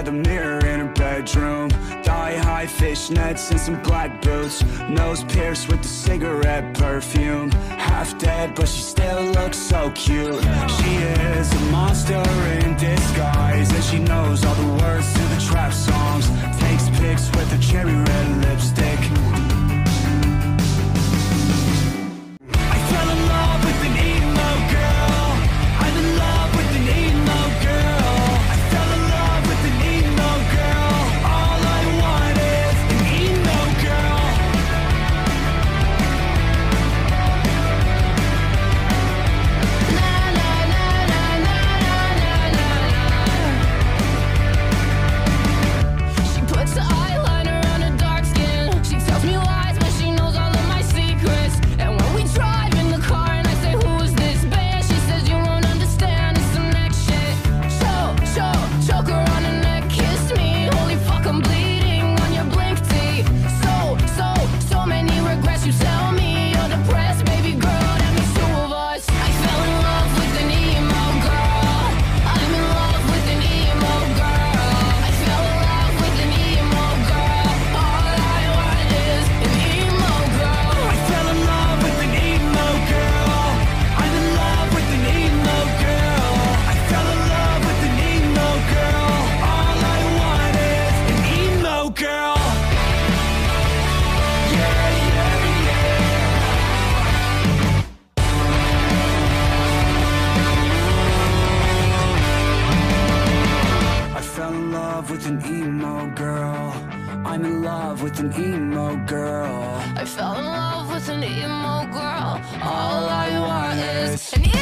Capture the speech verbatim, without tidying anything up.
by the mirror in her bedroom. Thigh-high fishnets and some black boots. Nose pierced with the cigarette perfume. Half dead, but she still looks so cute. She is a monster in disguise, and she knows all the words to the trap songs. Takes pics with her cherry red lipstick. I fell in love with an emo girl. I'm in love with an emo girl. I fell in love with an emo girl. All I want is an emo girl. Na na na na na na na na. She puts the eyeliner on her dark skin. She tells me lies, but she knows all of my secrets. And when we drive in the car and I say, who is this band? She says, you won't understand, it's some next shit. Choke, choke, choke her on the neck, kiss me. Holy fuck, I'm bleeding on your blink tee. So, so, so many regrets. You tell me you're depressed, baby girl, that means two of us. I fell in love with an emo girl. I'm in love with an emo girl. I fell in love with an emo girl. All I want is an emo girl. I fell in love with an emo girl. I'm in love with an emo girl. I fell in love with an emo girl. All I want is an emo girl. Yeah, yeah, yeah. I fell in love with an emo girl. I'm in love with an emo girl. I fell in love with an emo girl. All I want is an emo